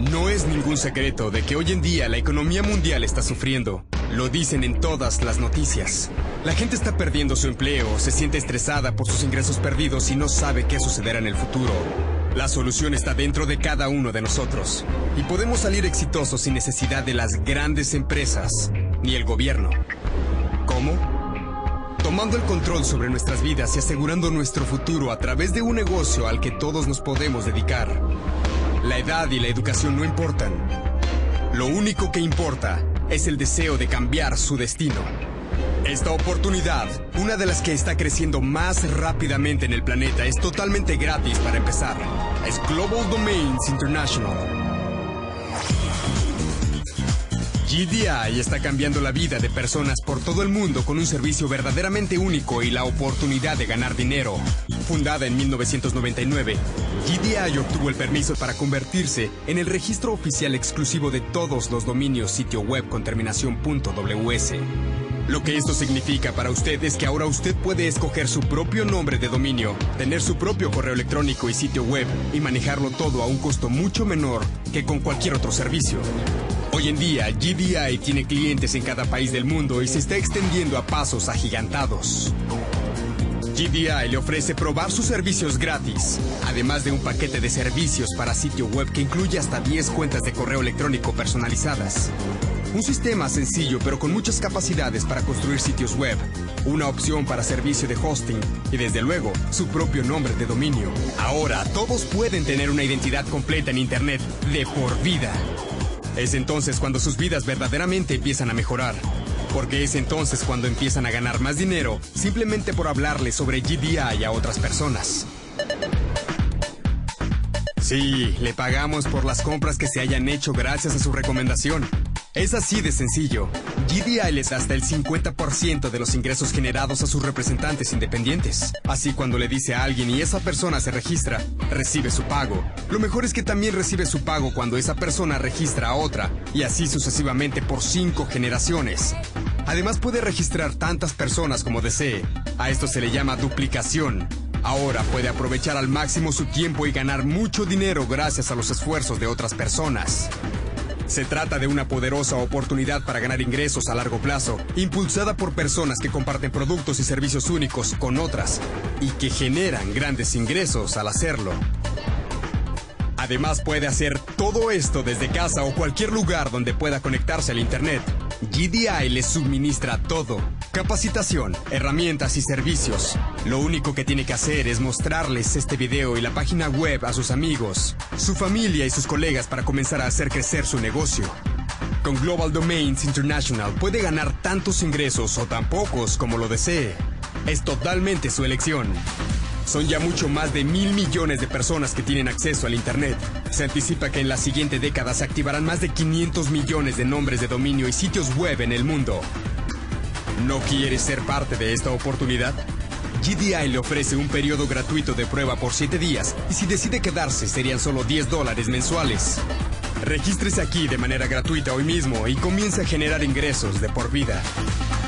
No es ningún secreto de que hoy en día la economía mundial está sufriendo. Lo dicen en todas las noticias. La gente está perdiendo su empleo, se siente estresada por sus ingresos perdidos y no sabe qué sucederá en el futuro. La solución está dentro de cada uno de nosotros. Y podemos salir exitosos sin necesidad de las grandes empresas ni el gobierno. ¿Cómo? Tomando el control sobre nuestras vidas y asegurando nuestro futuro a través de un negocio al que todos nos podemos dedicar. La edad y la educación no importan. Lo único que importa es el deseo de cambiar su destino. Esta oportunidad, una de las que está creciendo más rápidamente en el planeta, es totalmente gratis para empezar. Es Global Domains International. GDI está cambiando la vida de personas por todo el mundo con un servicio verdaderamente único y la oportunidad de ganar dinero. Fundada en 1999, GDI obtuvo el permiso para convertirse en el registro oficial exclusivo de todos los dominios sitio web con terminación .ws. Lo que esto significa para usted es que ahora usted puede escoger su propio nombre de dominio, tener su propio correo electrónico y sitio web y manejarlo todo a un costo mucho menor que con cualquier otro servicio. Hoy en día, GDI tiene clientes en cada país del mundo y se está extendiendo a pasos agigantados. GDI le ofrece probar sus servicios gratis, además de un paquete de servicios para sitio web que incluye hasta 10 cuentas de correo electrónico personalizadas. Un sistema sencillo pero con muchas capacidades para construir sitios web, una opción para servicio de hosting y desde luego su propio nombre de dominio. Ahora todos pueden tener una identidad completa en Internet de por vida. Es entonces cuando sus vidas verdaderamente empiezan a mejorar. Porque es entonces cuando empiezan a ganar más dinero simplemente por hablarle sobre GDI a otras personas. Sí, le pagamos por las compras que se hayan hecho gracias a su recomendación. Es así de sencillo. GDI les da hasta el 50% de los ingresos generados a sus representantes independientes. Así cuando le dice a alguien y esa persona se registra, recibe su pago. Lo mejor es que también recibe su pago cuando esa persona registra a otra, y así sucesivamente por 5 generaciones. Además puede registrar tantas personas como desee. A esto se le llama duplicación. Ahora puede aprovechar al máximo su tiempo y ganar mucho dinero gracias a los esfuerzos de otras personas. Se trata de una poderosa oportunidad para ganar ingresos a largo plazo, impulsada por personas que comparten productos y servicios únicos con otras y que generan grandes ingresos al hacerlo. Además puede hacer todo esto desde casa o cualquier lugar donde pueda conectarse al Internet. GDI les suministra todo: capacitación, herramientas y servicios. Lo único que tiene que hacer es mostrarles este video y la página web a sus amigos, su familia y sus colegas para comenzar a hacer crecer su negocio. Con Global Domains International puede ganar tantos ingresos o tan pocos como lo desee. Es totalmente su elección. Son ya mucho más de 1,000 millones de personas que tienen acceso al Internet. Se anticipa que en la siguiente década se activarán más de 500 millones de nombres de dominio y sitios web en el mundo. ¿No quiere ser parte de esta oportunidad? GDI le ofrece un periodo gratuito de prueba por 7 días y si decide quedarse serían solo $10 mensuales. Regístrese aquí de manera gratuita hoy mismo y comience a generar ingresos de por vida.